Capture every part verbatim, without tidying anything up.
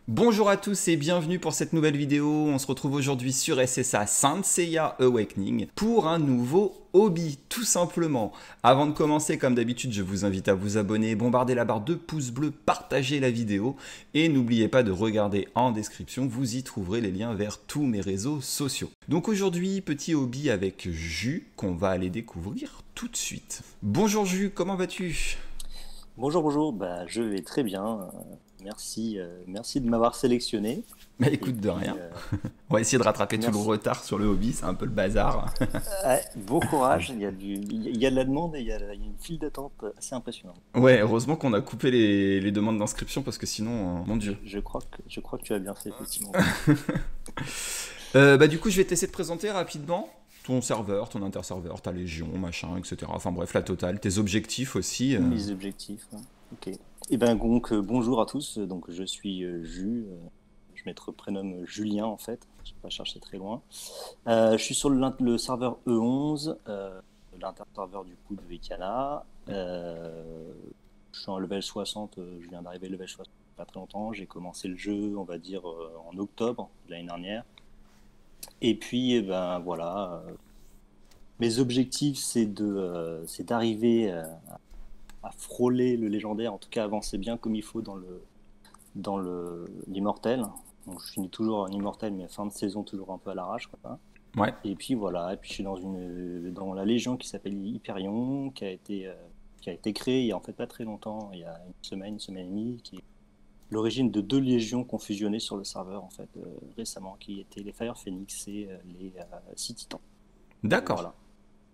Bonjour à tous et bienvenue pour cette nouvelle vidéo. On se retrouve aujourd'hui sur S S A Saint Seiya Awakening pour un nouveau hobby, tout simplement. Avant de commencer, comme d'habitude, je vous invite à vous abonner, bombarder la barre de pouces bleus, partager la vidéo et n'oubliez pas de regarder en description, vous y trouverez les liens vers tous mes réseaux sociaux. Donc aujourd'hui, petit hobby avec Jus qu'on va aller découvrir tout de suite. Bonjour Jus, comment vas-tu ? Bonjour, bonjour, bah, je vais très bien. euh, Merci, euh, merci de m'avoir sélectionné. Bah Et écoute, de puis, rien. euh, On va essayer de rattraper tout le merci. retard sur le hobby, c'est un peu le bazar. Ouais, bon courage, il y a du, il y a de la demande et il y a, il y a une file d'attente assez impressionnante. Ouais, heureusement qu'on a coupé les, les demandes d'inscription parce que sinon, euh, mon Je, Dieu. je crois que, je crois que tu as bien fait, effectivement. Euh, bah du coup, je vais t'essayer de présenter rapidement ton serveur, ton interserveur, ta légion, machin, et cetera. Enfin bref, la totale, tes objectifs aussi. euh. Mes objectifs, hein. Ok. Et ben donc, euh, bonjour à tous. Donc, je suis euh, Jus. euh, je vais me prénomme Julien, en fait. Je ne vais pas chercher très loin. Euh, je suis sur le, l'in- le serveur E onze, euh, l'interserveur du coup de Vekana. Euh, je suis en level soixante, euh, je viens d'arriver level soixante il n'y a pas très longtemps. J'ai commencé le jeu, on va dire, euh, en octobre de l'année dernière. Et puis, eh ben voilà, euh, mes objectifs, c'est de, euh, c'est d'arriver euh, à frôler le légendaire, en tout cas avancer bien comme il faut dans le, dans le, l'immortel. Donc, je finis toujours en immortel, mais fin de saison toujours un peu à l'arrache, quoi. Ouais, Et puis voilà, et puis je suis dans une dans la légion qui s'appelle Hyperion, qui a été euh, qui a été créée il y a en fait pas très longtemps, il y a une semaine, une semaine et demie, qui est l'origine de deux légions qu'on fusionnait sur le serveur en fait euh, récemment, qui étaient les Fire Phoenix et euh, les euh, Six Titans. Donc d'accord. voilà.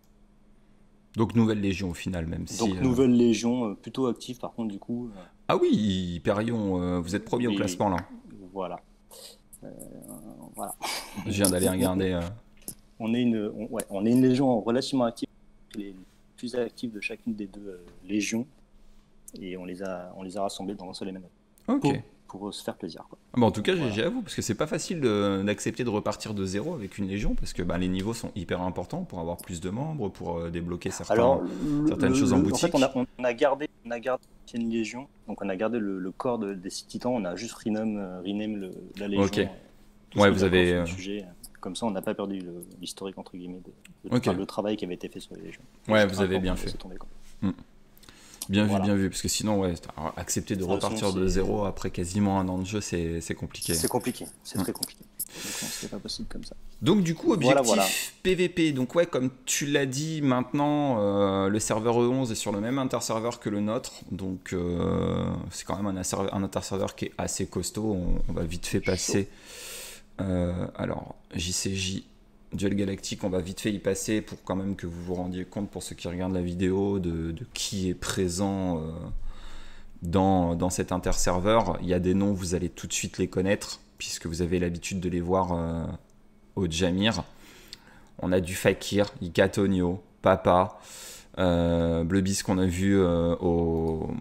Donc nouvelle légion au final, même si... Donc euh, nouvelle légion euh, plutôt active par contre du coup. euh, Ah oui, Hyperion, euh, vous êtes premier au oui, classement là. voilà. Euh, voilà. Je viens d'aller regarder. euh. On est une on, ouais, on est une légion relativement active, les plus actives de chacune des deux euh, légions. Et on les a, on les a rassemblés dans un seul et même Ok. pour, pour se faire plaisir, quoi. Ah bah, en tout cas, Donc G G voilà. à vous, parce que c'est pas facile de- d'accepter de repartir de zéro avec une légion, parce que bah, les niveaux sont hyper importants pour avoir plus de membres, pour euh, débloquer certains, Alors, le, certaines le- choses en le- en fait, on a, boutique. on a gardé, on a gardé l'ancienne légion, donc on a gardé le, le corps de- des six titans, on a juste rename, euh, rename le- la légion, Ok. euh, tous Ouais, mis vous d'accord avez... sur le euh, sujet. Comme ça, on n'a pas perdu le- l'historique, entre guillemets, de, de- Ok. enfin, le travail qui avait été fait sur les légions. Et Ouais, ça fait vous un avez temps bien qu'on fait. laissait tomber, quoi. Hmm. Bien vu, Voilà. bien vu, parce que sinon, ouais, alors, accepter de De toute façon, repartir de c'est zéro après quasiment un an de jeu, c'est c'est compliqué. c'est compliqué, c'est Hmm. très compliqué. Donc non, c'était pas possible comme ça. Donc du coup, Voilà, voilà. objectif P V P. Donc ouais, comme tu l'as dit, maintenant, euh, le serveur E onze est sur le même interserveur que le nôtre. Donc euh, c'est quand même un, interserveur- un interserveur qui est assez costaud. On, on va vite fait Chaud. passer. euh, alors, J C J, Duel Galactique, on va vite fait y passer pour quand même que vous vous rendiez compte, pour ceux qui regardent la vidéo, de, de qui est présent euh, dans, dans cet interserveur. Il y a des noms, vous allez tout de suite les connaître, puisque vous avez l'habitude de les voir euh, au Jamir. On a du Fakir, Ikatonio, Papa, euh, Blebis qu'on a vu euh, au,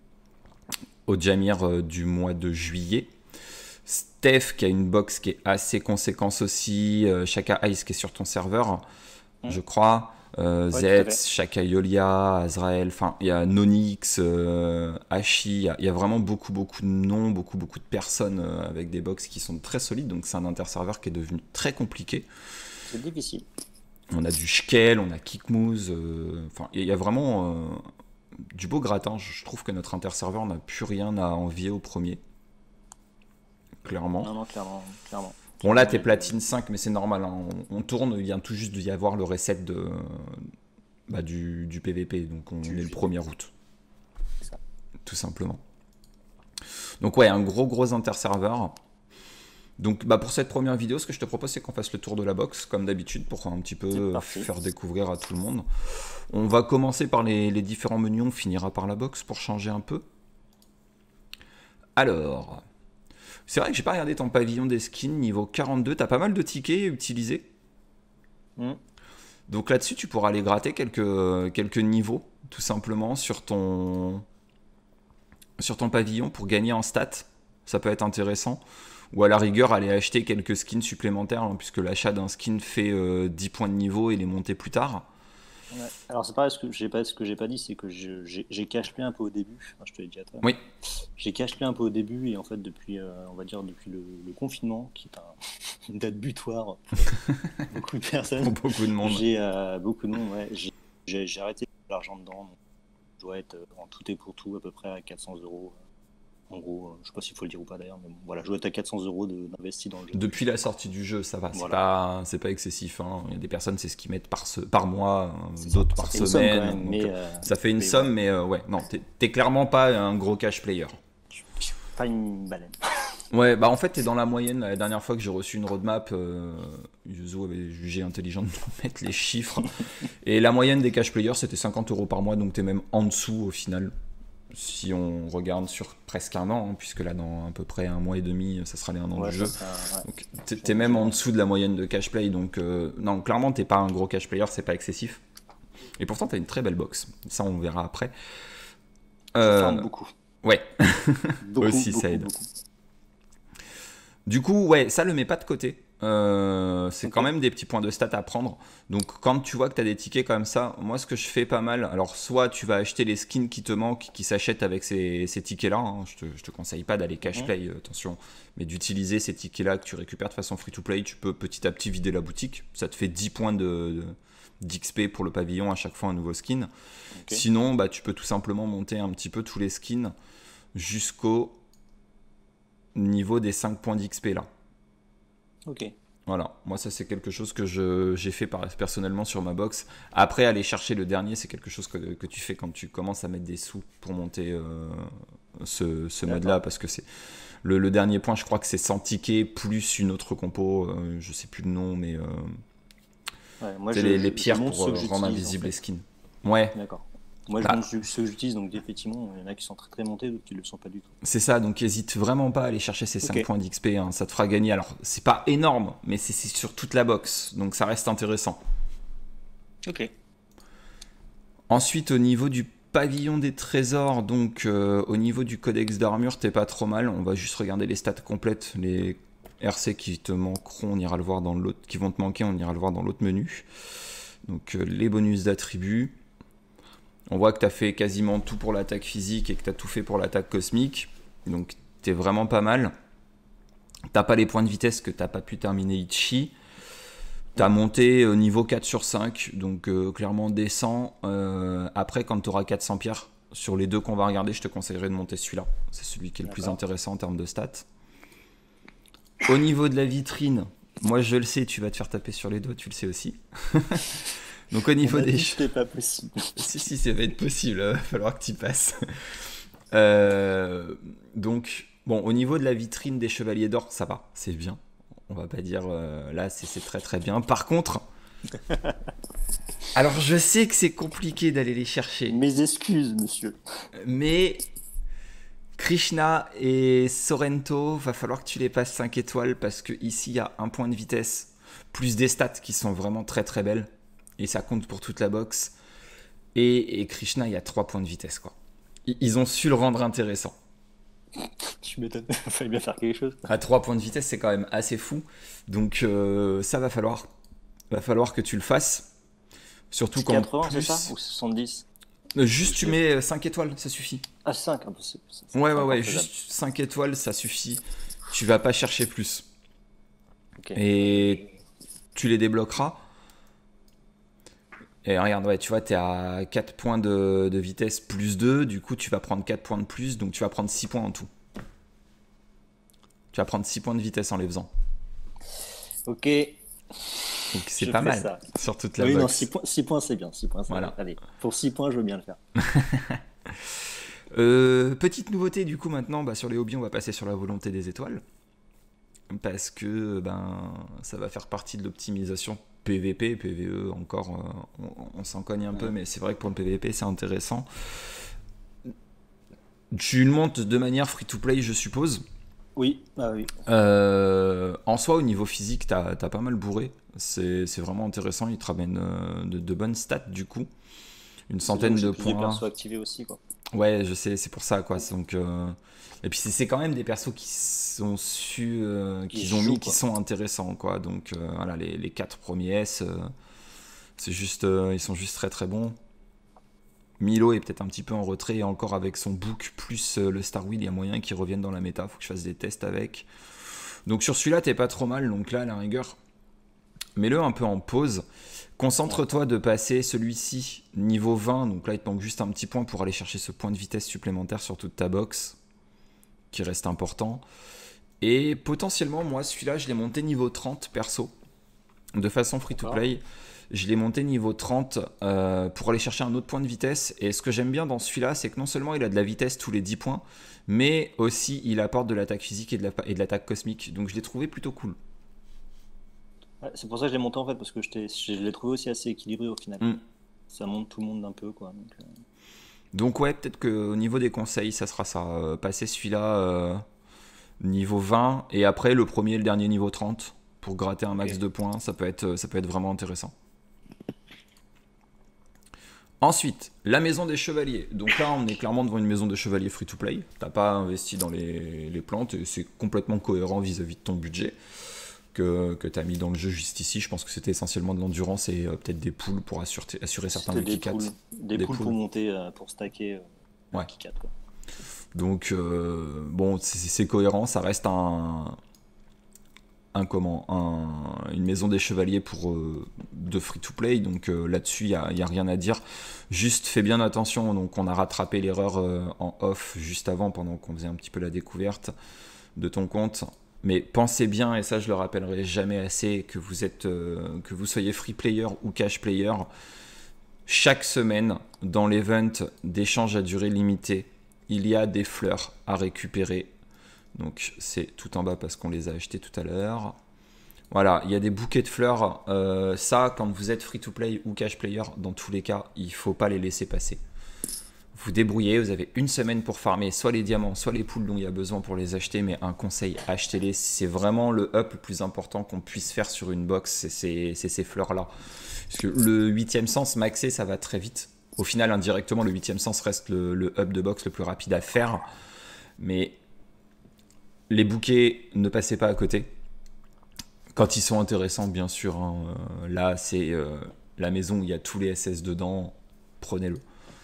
au Jamir euh, du mois de juillet. Steph qui a une box qui est assez conséquente aussi. Euh, Shaka Ice qui est sur ton serveur, Hmm. je crois. Euh, Ouais, tout à fait. Zetz, Shaka Yolia, Azrael, enfin il y a Nonix, euh, Hachi, il y, a- il y a vraiment beaucoup beaucoup de noms, beaucoup beaucoup de personnes euh, avec des box qui sont très solides, donc c'est un interserveur qui est devenu très compliqué. C'est difficile. On a du Shkel, on a Kickmoose, euh, enfin il y a vraiment euh, du beau gratin. Je trouve que notre interserveur n'a plus rien à envier au premier, clairement. Non, non, clairement, clairement. Bon là Clairement, il t'es y a du- platine cinq mais c'est normal, hein. on, on tourne, il vient tout juste d'y avoir le reset de, bah, du, du P V P, donc on du- est le premier août, c'est ça. tout simplement. Donc ouais, un gros gros interserveur. Donc bah, pour cette première vidéo, ce que je te propose c'est qu'on fasse le tour de la box, comme d'habitude, pour un petit peu C'est euh, parti. faire découvrir à tout le monde. On va commencer par les, les différents menus, on finira par la box pour changer un peu. Alors... C'est vrai que j'ai pas regardé ton pavillon des skins, niveau quarante-deux, t'as pas mal de tickets utilisés. Hmm. Donc là-dessus, tu pourras aller gratter quelques, quelques niveaux, tout simplement, sur ton, sur ton pavillon pour gagner en stats. Ça peut être intéressant. Ou à la rigueur, aller acheter quelques skins supplémentaires, hein, puisque l'achat d'un skin fait euh, dix points de niveau et les monter plus tard. Ouais. Alors c'est pareil, ce que j'ai pas, ce que j'ai pas dit, c'est que je- j'ai j'ai cash play un peu au début. Enfin, je te l'ai dit à toi. Oui, J'ai cash play un peu au début et en fait depuis, euh, on va dire depuis le, le confinement, qui est un- une date butoir pour beaucoup de pour personnes, beaucoup de monde. j'ai euh, beaucoup de monde, ouais, j'ai j'ai- j'ai arrêté de mettre l'argent dedans. Donc, je dois être euh, en tout et pour tout à peu près à quatre cents euros. En gros, euh, je sais pas s'il faut le dire ou pas d'ailleurs, mais bon, voilà, je dois être à quatre cents euros de- d'investi dans le jeu. Depuis la sortie du jeu, ça va, c'est Voilà, pas, c'est pas excessif. Hein. Il y a des personnes, c'est ce qu'ils mettent par, se- par mois, hein, c'est ça. d'autres Ça par fait une somme quand semaine. même, Donc, mais, euh, euh, ça fait une mais somme, voilà, mais euh, ouais, non, t'es t'es clairement pas un gros cash player. je je suis pas une baleine. Ouais, bah en fait, t'es dans la moyenne. La dernière fois que j'ai reçu une roadmap, euh, Yuzo avait jugé intelligent de nous mettre les chiffres. Et la moyenne des cash players, c'était cinquante euros par mois, donc t'es même en dessous au final. Si on regarde sur presque un an, hein, puisque là, dans à peu près un mois et demi, ça sera les un an Ouais, du ça, jeu. ça, ouais. Donc t'es Je- t'es même en je- dessous de la moyenne de cash play, donc euh, non, clairement, t'es pas un gros cash player, c'est pas excessif. Et pourtant, t'as une très belle box. Ça, on verra après. Je farm Euh, beaucoup. ouais, Beaucoup, aussi, beaucoup, ça aide. beaucoup. Du coup, ouais, ça le met pas de côté. Euh, c'est Ok. quand même des petits points de stats à prendre. Donc, quand tu vois que tu as des tickets comme ça, moi, ce que je fais pas mal, alors, soit tu vas acheter les skins qui te manquent, qui s'achètent avec ces, ces tickets-là. Hein. Je, te, je te conseille pas d'aller cash Mhm. play, euh, attention, mais d'utiliser ces tickets-là que tu récupères de façon free to play. Tu peux petit à petit vider la boutique. Ça te fait dix points de, de- d'X P pour le pavillon à chaque fois un nouveau skin. Ok. Sinon, bah, tu peux tout simplement monter un petit peu tous les skins jusqu'au niveau des cinq points d'X P là. Ok. Voilà, moi ça c'est quelque chose que je- j'ai fait par- personnellement sur ma box. Après, aller chercher le dernier, c'est quelque chose que, que tu fais quand tu commences à mettre des sous pour monter euh, ce, ce D'accord. mode-là, parce que c'est le, le dernier point, je crois que c'est cent tickets plus une autre compo, euh, je sais plus le nom, mais euh, Ouais, moi, c'est je, les, je, les je pierres montre pour ceux euh, que rendre j'utilise en invisibles les fait. skins. Ouais, D'accord. Moi, je bah, montre ceux ceux que j'utilise, donc effectivement, il y en a qui sont très très montés, d'autres qui ne le sont pas du tout. c'est ça, donc n'hésite vraiment pas à aller chercher ces cinq Ok. points d'X P, hein, ça te fera gagner. Alors, c'est pas énorme, mais c'est c'est sur toute la box, donc ça reste intéressant. Ok. Ensuite, au niveau du pavillon des trésors, donc euh, au niveau du codex d'armure, t'es pas trop mal. On va juste regarder les stats complètes. Les R C qui te manqueront, on ira le voir dans l'autre, qui vont te manquer, on ira le voir dans l'autre menu. Donc euh, les bonus d'attributs. On voit que t'as fait quasiment tout pour l'attaque physique et que t'as tout fait pour l'attaque cosmique. Donc t'es vraiment pas mal. T'as pas les points de vitesse que t'as pas pu terminer Ichi. T'as monté au niveau quatre sur cinq, donc euh, clairement décent. Euh, après, quand tu auras quatre cents pierres, sur les deux qu'on va regarder, je te conseillerais de monter celui-là. C'est celui qui est le plus D'accord. intéressant en termes de stats. Au niveau de la vitrine, moi je le sais, tu vas te faire taper sur les doigts, tu le sais aussi. Donc au On niveau m'a des... dit que ch- c'était pas possible. Si, si, ça va être possible, il va falloir que tu passes. Euh, donc, bon, au niveau de la vitrine des chevaliers d'or, ça va, c'est bien. On va pas dire euh, là, c'est c'est très très bien. Par contre, alors je sais que c'est compliqué d'aller les chercher, Mes excuses, monsieur. mais Krishna et Sorrento, va falloir que tu les passes cinq étoiles parce que ici il y a un point de vitesse plus des stats qui sont vraiment très très belles et ça compte pour toute la box. Et, et Krishna, il y a trois points de vitesse quoi. Ils ils ont su le rendre intéressant. Tu m'étonnes. Il fallait bien faire quelque chose. À trois points de vitesse, c'est quand même assez fou. Donc euh, ça va falloir, va falloir que tu le fasses. Surtout C'est qu'en quatre-vingts, c'est ça? plus, Ou soixante-dix? euh, juste Je tu sais. mets cinq étoiles, ça suffit. Ah, cinq, un peu, c'est c'est- c'est Ouais, ouais, encore ouais, faisable. juste cinq étoiles, ça suffit. Tu vas pas chercher plus. Ok. Et tu les débloqueras. Et regarde, ouais, tu vois, t'es à quatre points de, de vitesse plus deux. Du coup, tu vas prendre quatre points de plus. Donc, tu vas prendre six points en tout. Tu vas prendre six points de vitesse en les faisant. Ok, Donc, c'est je pas fais mal ça. sur toute la Oui, non, box. six points, six points c'est bien. Six points, c'est Voilà. bien. Allez, pour six points, je veux bien le faire. Euh, petite nouveauté du coup maintenant, bah, sur les hobbies on va passer sur la volonté des étoiles parce que ben ça va faire partie de l'optimisation P V P, P V E encore euh, on, on s'en cogne un peu mais c'est vrai que pour le P V P c'est intéressant. Tu le montes de manière free to play je suppose. Oui, ah oui. Euh, en soi au niveau physique t'as t'as pas mal bourré, c'est c'est vraiment intéressant, il te ramène euh, de, de bonnes stats du coup, une C'est là centaine où j'ai de plus de points. persos activés aussi, quoi. Ouais, je sais, c'est pour ça quoi. Donc, euh, et puis c'est c'est quand même des persos qui sont su, euh, Qui qu'ils se ont jouent, mis, qui quoi. sont intéressants quoi. Donc euh, voilà, les, les quatre premiers S, euh, C'est juste, euh, ils sont juste très très bons. Milo est peut-être un petit peu en retrait et encore avec son book plus euh, le Star Wheel, il y a moyen qu'il revienne dans la méta. Faut que je fasse des tests avec. Donc sur celui-là, t'es pas trop mal. Donc là, à la rigueur, mets-le un peu en pause. Concentre-toi de passer celui-ci niveau vingt. Donc là, il te manque juste un petit point pour aller chercher ce point de vitesse supplémentaire sur toute ta box, qui reste important. Et potentiellement, moi, celui-là, je l'ai monté niveau trente perso, de façon free-to-play. Je l'ai monté niveau trente euh, pour aller chercher un autre point de vitesse. Et ce que j'aime bien dans celui-là, c'est que non seulement il a de la vitesse tous les dix points, mais aussi il apporte de l'attaque physique et de la- et de l'attaque cosmique. Donc je l'ai trouvé plutôt cool. Ouais, c'est pour ça que je l'ai monté en fait, parce que je, t'ai- je l'ai trouvé aussi assez équilibré au final. Mm. Ça monte tout le monde un peu, quoi. Donc, euh, Donc ouais, peut-être qu'au niveau des conseils, ça sera ça. Euh, passer celui-là euh, niveau vingt et après le premier et le dernier niveau trente pour gratter un max Ok. de points. Ça peut être, ça peut être vraiment intéressant. Ensuite, la maison des chevaliers. Donc là, on est clairement devant une maison de chevaliers free-to-play. T'as pas investi dans les, les plantes et c'est complètement cohérent vis-à-vis de ton budget que, que tu as mis dans le jeu juste ici. Je pense que c'était essentiellement de l'endurance et euh, peut-être des poules pour assurer, assurer certains c'était des lucky cats. poules, des Des poules pour poules. monter, euh, pour stacker euh, Ouais. Lucky Cat, quoi. Donc, euh, bon, c'est c'est cohérent. Ça reste un, un comment un- une maison des chevaliers pour euh, de free to play, donc euh, là-dessus il y a, y a rien à dire. Juste fais bien attention. Donc on a rattrapé l'erreur euh, en off juste avant pendant qu'on faisait un petit peu la découverte de ton compte, mais pensez bien, et ça je le rappellerai jamais assez, que vous êtes euh, que vous soyez free player ou cash player, chaque semaine dans l'event d'échange à durée limitée il y a des fleurs à récupérer. Donc c'est tout en bas parce qu'on les a achetées tout à l'heure. Voilà, il y a des bouquets de fleurs. Euh, ça, quand vous êtes free-to-play ou cash player, dans tous les cas, il ne faut pas les laisser passer. Vous débrouillez, vous avez une semaine pour farmer soit les diamants, soit les poules dont il y a besoin pour les acheter. Mais un conseil, achetez-les. C'est vraiment le up le plus important qu'on puisse faire sur une box, c'est ces, c'est ces fleurs-là. Parce que le huitième sens maxé, ça va très vite. Au final, indirectement, le huitième sens reste le, le up de box le plus rapide à faire. Mais les bouquets, ne passez pas à côté. Quand ils sont intéressants, bien sûr. Hein. Euh, là, c'est euh, la maison où il y a tous les S S dedans. Prenez-le.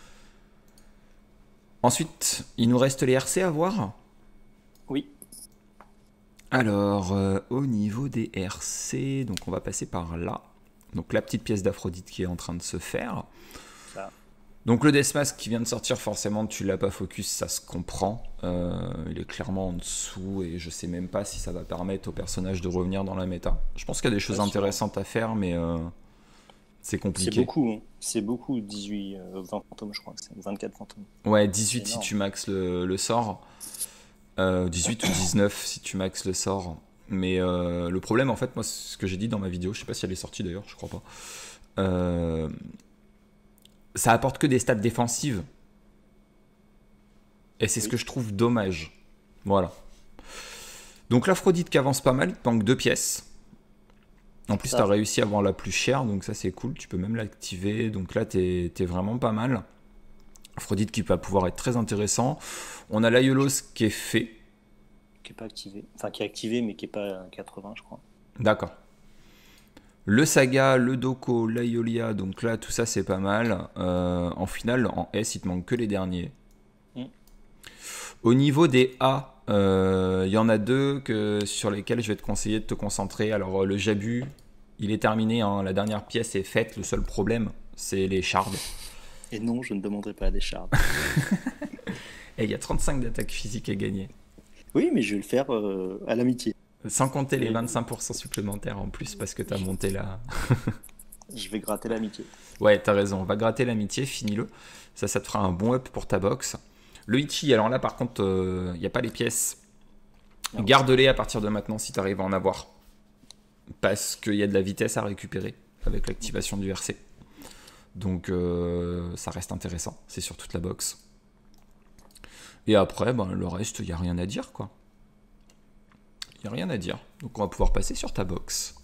Ensuite, il nous reste les R C à voir. Oui. Alors, euh, au niveau des R C, donc on va passer par là. Donc la petite pièce d'Aphrodite qui est en train de se faire. Ça. Donc le Deathmask qui vient de sortir, forcément tu l'as pas focus, ça se comprend. Euh, il est clairement en dessous et je sais même pas si ça va permettre au personnage de revenir dans la méta. Je pense qu'il y a des choses Pas sûr. intéressantes à faire, mais euh, c'est C'est compliqué. beaucoup, hein. C'est beaucoup, dix-huit, euh, vingt fantômes, je crois. C'est vingt-quatre fantômes. Ouais, dix-huit C'est si énorme. tu maxes le, le sort. Euh, dix-huit ou dix-neuf si tu maxes le sort. Mais euh, le problème, en fait, moi, c'est ce que j'ai dit dans ma vidéo, je sais pas si elle est sortie d'ailleurs, je crois pas. Euh, ça apporte que des stats défensives. Et c'est ce Oui. que je trouve dommage. Voilà. Donc l'Aphrodite qui avance pas mal, il te manque deux pièces. En plus, Ça. tu as réussi à avoir la plus chère, donc ça c'est cool. Tu peux même l'activer. Donc là, t'es es vraiment pas mal. Aphrodite qui va pouvoir être très intéressant. On a l'Aiolos qui est fait. Qui est pas activé. Enfin, qui est activé, mais qui est pas à quatre-vingts, je crois. D'accord. Le Saga, le Doko, l'Aiolia, donc là tout ça c'est pas mal. Euh, en finale, en S, il te manque que les derniers. Mm. Au niveau des A, il euh, y en a deux que, sur lesquels je vais te conseiller de te concentrer. Alors euh, le Jabu, il est terminé, hein, la dernière pièce est faite. Le seul problème, c'est les shards. Et non, je ne demanderai pas des shards. Et il y a trente-cinq d'attaque physique à gagner. Oui, mais je vais le faire euh, à l'amitié. Sans compter les Et- vingt-cinq pour cent supplémentaires en plus parce que tu as monté la... Je vais gratter l'amitié. Ouais, t'as raison, on va gratter l'amitié, finis-le. Ça, ça te fera un bon up pour ta box. Le Ichi, alors là par contre, il euh, n'y a pas les pièces. Non. Garde-les à partir de maintenant si tu arrives à en avoir. Parce qu'il y a de la vitesse à récupérer avec l'activation du R C. Donc euh, ça reste intéressant, c'est sur toute la box. Et après, ben, le reste, il n'y a rien à dire, quoi. Il n'y a rien à dire. Donc on va pouvoir passer sur ta box.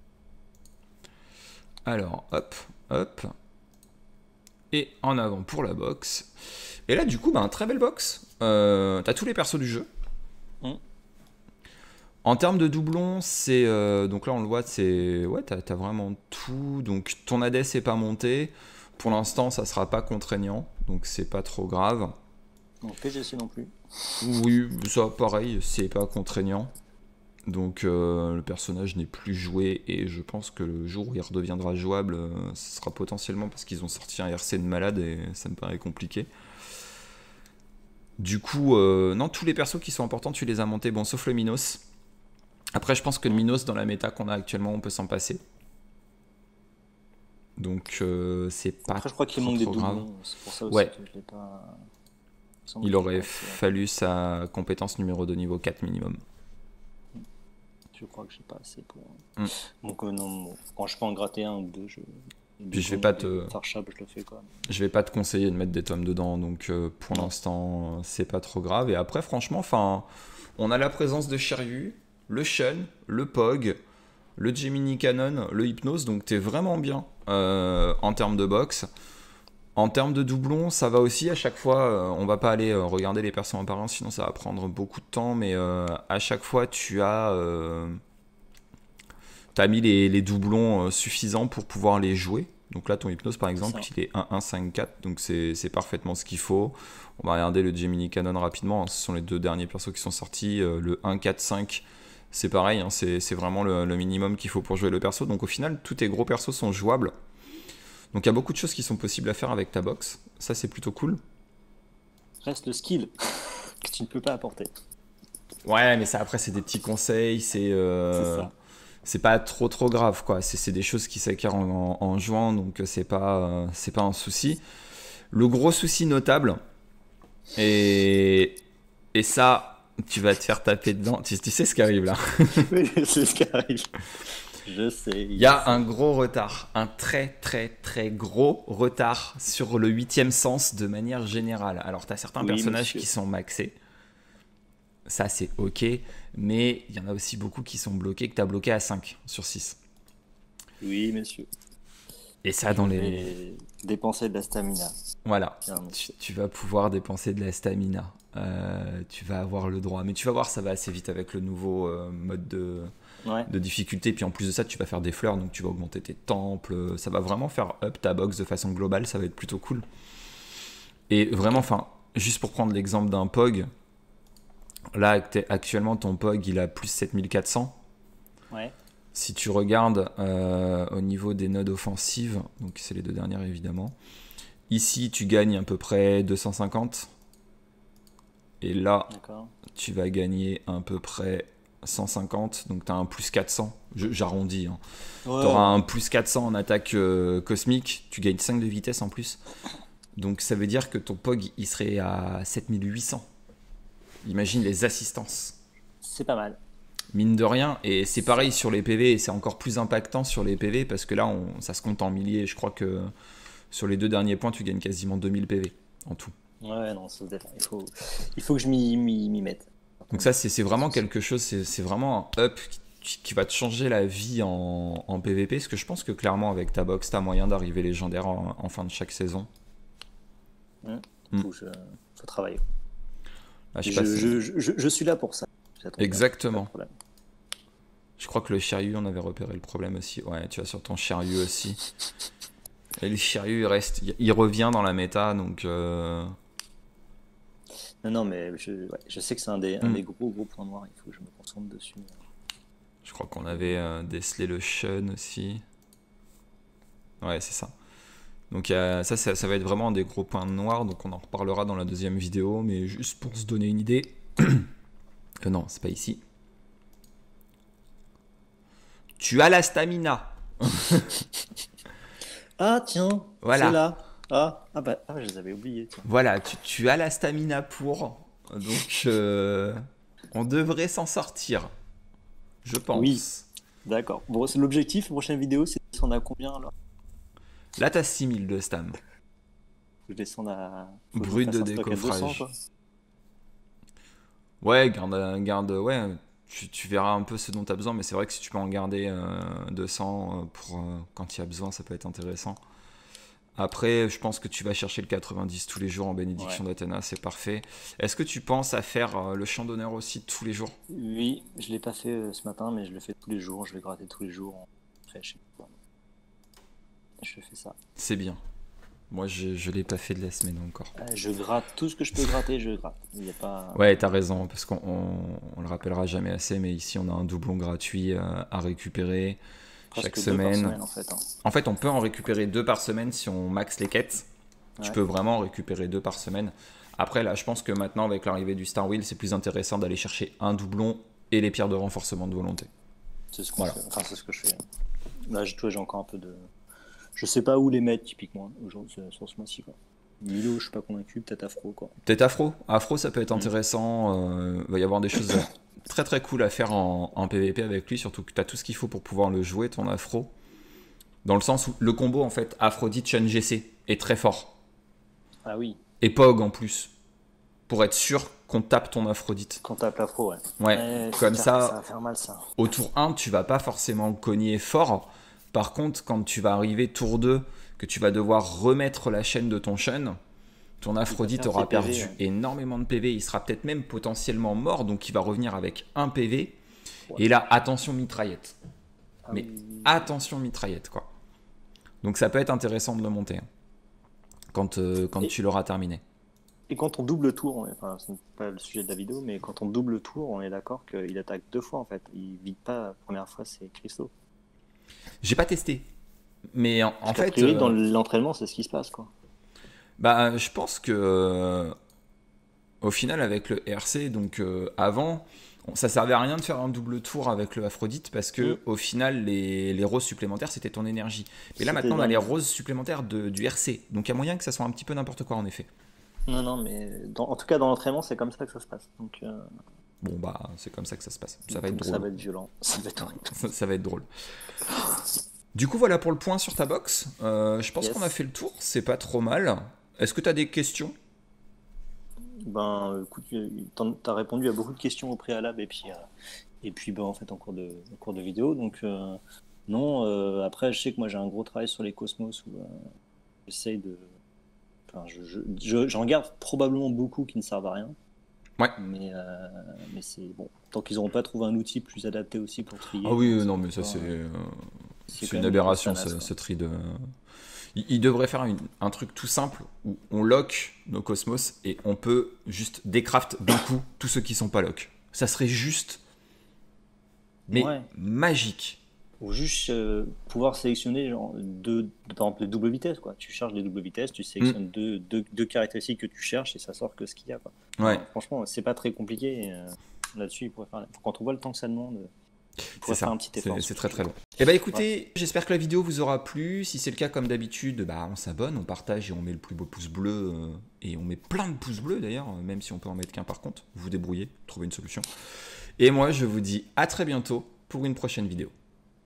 Alors, hop, hop. Et en avant pour la box. Et là, du coup, bah, un très belle box. Euh, T'as tous les persos du jeu. Mm. En termes de doublons, c'est euh, donc là on le voit, c'est ouais, t'as, t'as vraiment tout. Donc ton A D S n'est pas monté. Pour l'instant, ça sera pas contraignant, donc c'est pas trop grave. Donc P G C non plus. Oui, ça pareil, c'est pas contraignant. Donc euh, le personnage n'est plus joué et je pense que le jour où il redeviendra jouable, euh, ce sera potentiellement parce qu'ils ont sorti un R C de malade et ça me paraît compliqué. Du coup, euh, non, tous les persos qui sont importants, tu les as montés, bon, sauf le Minos. Après, je pense que le Minos, dans la méta qu'on a actuellement, on peut s'en passer. Donc, euh, c'est pas Après, je crois qu'il trop, manque des trop grave. doublons. C'est pour ça aussi Ouais, que je l'ai pas. Il semble il qu'il est aurait pas assez- fallu sa compétence numéro deux niveau quatre minimum. Je crois que j'ai pas assez pour. Mm. Donc, euh, non, bon, quand je peux en gratter un ou deux, je. Puis je vais pas te, Farchab, je le fais quoi. je vais pas te conseiller de mettre des tomes dedans, donc euh, pour Non. l'instant, euh, c'est pas trop grave. Et après, franchement, enfin, on a la présence de Shiryu, le Shun, le Pog, le Gemini Cannon, le Hypnose, donc t'es vraiment bien euh, en termes de box. En termes de doublons, ça va aussi à chaque fois. Euh, on va pas aller euh, regarder les persos en par un, sinon ça va prendre beaucoup de temps. Mais euh, à chaque fois, tu as, euh, t'as mis les, les doublons euh, suffisants pour pouvoir les jouer. Donc là, ton Hypnose par exemple, Ça. il est un un cinq quatre, donc c'est c'est parfaitement ce qu'il faut. On va regarder le Gemini Cannon rapidement. Ce sont les deux derniers persos qui sont sortis. Euh, le un quatre cinq, c'est pareil, hein, c'est c'est vraiment le, le minimum qu'il faut pour jouer le perso. Donc au final, tous tes gros persos sont jouables. Donc il y a beaucoup de choses qui sont possibles à faire avec ta box. Ça, c'est plutôt cool. Reste le skill que tu ne peux pas apporter. Ouais, mais ça, après, c'est des petits conseils. C'est euh, C'est ça. c'est pas trop trop grave, quoi. C'est c'est des choses qui s'acquièrent en, en, en jouant, donc euh, c'est pas, euh, c'est pas un souci. Le gros souci notable, et, et ça, tu vas te faire taper dedans. Tu, tu sais ce qui arrive là. Oui, c'est ce qui arrive. Je sais. Il y a un gros retard, un très très très gros retard sur le huitième sens de manière générale. Alors, tu as certains Oui, personnages monsieur. qui sont maxés. Ça, c'est ok. Mais il y en a aussi beaucoup qui sont bloqués, que tu as bloqué à cinq sur six. Oui, monsieur. Et ça, dans Je les. vais dépenser de la stamina. Voilà. Tiens, Tu, monsieur. tu vas pouvoir dépenser de la stamina. Euh, tu vas avoir le droit. Mais tu vas voir, ça va assez vite avec le nouveau euh, mode de, Ouais. de difficulté. Puis en plus de ça, tu vas faire des fleurs, donc tu vas augmenter tes temples. Ça va vraiment faire up ta box de façon globale. Ça va être plutôt cool. Et vraiment, enfin, juste pour prendre l'exemple d'un P O G, là, actu- actuellement, ton P O G, il a plus sept mille quatre cents. Ouais. Si tu regardes euh, au niveau des nodes offensives, donc c'est les deux dernières évidemment, ici tu gagnes à peu près deux cent cinquante. Et là, D'accord. tu vas gagner à peu près cent cinquante. Donc tu as un plus quatre cents. Je- J'arrondis. Hein. Ouais. Tu auras un plus quatre cents en attaque euh, cosmique. Tu gagnes cinq de vitesse en plus. Donc ça veut dire que ton P O G, il serait à sept mille huit cents. Imagine les assistances. C'est pas mal. Mine de rien, et c'est pareil sur les P V, et c'est encore plus impactant sur les P V parce que là, on, ça se compte en milliers. Je crois que sur les deux derniers points, tu gagnes quasiment deux mille P V en tout. Ouais, non, ça se défend. Il faut, il faut que je m'y, m'y, m'y mette. Donc ça, c'est c'est vraiment quelque chose, c'est c'est vraiment un up qui, qui va te changer la vie en, en P V P, parce que je pense que clairement, avec ta box, tu as moyen d'arriver légendaire en, en fin de chaque saison. Hum. Mm. Faut, que je, faut travailler. Là, je, Je, sais pas si- je, je, je- je suis là pour ça. J'attends pas, Exactement. pas de problème. Je crois que le Shiryu, on avait repéré le problème aussi. Ouais, tu as sur ton Shiryu aussi. Et le Shiryu, il, reste, il, il revient dans la méta, donc... euh, Non, non, mais je, ouais, je sais que c'est un des, un Mm. des gros, gros points noirs. Il faut que je me concentre dessus. Je crois qu'on avait euh, décelé le Shun aussi. Ouais, c'est ça. Donc euh, ça, ça, ça va être vraiment des gros points noirs, donc on en reparlera dans la deuxième vidéo, mais juste pour se donner une idée. Euh, non, c'est pas ici. Tu as la stamina. Ah, tiens, Voilà. c'est là. Ah, ah, bah, ah, je les avais oubliés. Tiens. Voilà, tu, tu as la stamina pour. Donc euh, on devrait s'en sortir. Je pense. Oui. D'accord. Bon, c'est l'objectif. Prochaine vidéo, c'est de descendre à combien alors? Là, t'as six mille de stam. Faut que je descende à. Faut que je Brut fasse de un stock à deux cents, décoffrage. quoi. Ouais, garde, garde ouais, tu, tu verras un peu ce dont tu as besoin, mais c'est vrai que si tu peux en garder euh, deux cents euh, pour euh, quand il y a besoin, ça peut être intéressant. Après, je pense que tu vas chercher le quatre-vingt-dix tous les jours en bénédiction Ouais. d'Athéna, c'est parfait. Est-ce que tu penses à faire euh, le chant d'honneur aussi tous les jours? Oui, je l'ai pas fait euh, ce matin, mais je le fais tous les jours. Je vais gratter tous les jours. Après, je sais pas. Je fais ça. C'est bien. Moi, je ne l'ai pas fait de la semaine encore. Euh, Je gratte tout ce que je peux gratter, je gratte. Il y a pas. Ouais, t'as raison, parce qu'on on, on le rappellera jamais assez, mais ici, on a un doublon gratuit euh, à récupérer chaque Presque deux par semaine. semaine en fait. Hein. En fait, on peut en récupérer deux par semaine si on max les quêtes. Tu Ouais. peux vraiment en récupérer deux par semaine. Après, là, je pense que maintenant, avec l'arrivée du Star Wheel, c'est plus intéressant d'aller chercher un doublon et les pierres de renforcement de volonté. C'est ce qu'on Voilà. fait. Enfin, c'est ce que je fais. Là, je- tu vois, j'ai encore un peu de. Je sais pas où les mettre typiquement aujourd'hui sur sur ce mois-ci. Quoi. Milo, je suis pas convaincu. Peut-être Afro quoi. Peut-être Afro. Afro, ça peut être Mm. intéressant. Il va y avoir des choses très très cool à faire en, en P V P avec lui, surtout que tu as tout ce qu'il faut pour pouvoir le jouer, ton Afro. Dans le sens où le combo, en fait, Aphrodite Shen G C est très fort. Ah oui. Et P O G en plus. Pour être sûr qu'on tape ton Aphrodite. Quand tape l'Afro, ouais. Ouais, Ouais, comme c'est ça, clair que ça va faire mal ça. au tour un, tu vas pas forcément cogner fort. Par contre, quand tu vas arriver tour deux, que tu vas devoir remettre la chaîne de ton Shen, ton Aphrodite perdre aura ses P V, perdu ouais. énormément de P V. Il sera peut-être même potentiellement mort, donc il va revenir avec un P V. Ouais. Et là, attention mitraillette. Ah Mais oui. attention mitraillette, quoi. Donc ça peut être intéressant de le monter hein, quand, euh, quand Et- tu l'auras terminé. Et quand on double tour, on est- enfin, ce n'est pas le sujet de la vidéo, mais quand on double tour, on est d'accord qu'il attaque deux fois en fait. Il vide pas la première fois, c'est cristaux. J'ai pas testé. Mais en, en Parce qu'a fait, priori, euh, dans l'entraînement, c'est ce qui se passe quoi. bah, je pense que euh, au final, avec le R C, donc euh, avant, on- ça servait à rien de faire un double tour avec le Aphrodite parce que Mm. au final, les, les roses supplémentaires, c'était ton énergie. Mais là, C'était maintenant, on a dingue. les roses supplémentaires de- du R C. Donc il y a moyen que ça soit un petit peu n'importe quoi, en effet. Non, non, mais dans- en tout cas, dans l'entraînement, c'est comme ça que ça se passe. Donc, euh, Bon, bah, c'est comme ça que ça se passe. Ça va être donc ça drôle. va être violent. Ça va être horrible. Ça, ça va être drôle. Du coup, voilà pour le point sur ta box. Euh, je pense Yes. qu'on a fait le tour. C'est pas trop mal. Est-ce que tu as des questions? Ben, écoute, t'en- t'as répondu à beaucoup de questions au préalable et puis, euh, et puis ben, en fait, en cours de, en cours de vidéo. Donc, euh, non, euh, après, je sais que moi, j'ai un gros travail sur les cosmos où euh, j'essaye de. Enfin, je, je- je- j'en garde probablement beaucoup qui ne servent à rien. Ouais. Mais, euh, mais c'est bon. Tant qu'ils n'auront pas trouvé un outil plus adapté aussi pour trier. Ah oui, bon, euh, non, c'est mais ça, encore, c'est euh, euh, c'est c'est quand une même aberration, grosse ce, tanasse, ce quoi. tri de. Il, il devrait faire une- un truc tout simple où on lock nos cosmos et on peut juste décraft d'un coup tous ceux qui sont pas lock. Ça serait juste, mais Ouais. magique. Ou juste euh, pouvoir sélectionner genre, deux, par exemple, les doubles vitesses. Quoi. Tu charges les doubles vitesses, tu sélectionnes Mm. deux, deux, deux caractéristiques que tu cherches et ça sort que ce qu'il y a. Quoi. Ouais. Enfin, franchement, c'est pas très compliqué. Et, euh, là-dessus, il pourrait faire... quand on voit le temps que ça demande, il C'est pourrait faire ça, un petit c'est effort. c'est très très long. Eh bah écoutez, j'espère que la vidéo vous aura plu. Si c'est le cas, comme d'habitude, bah on s'abonne, on partage et on met le plus beau pouce bleu. euh, et on met plein de pouces bleus d'ailleurs, euh, même si on peut en mettre qu'un par contre. Vous vous débrouillez, trouvez une solution. Et moi, je vous dis à très bientôt pour une prochaine vidéo.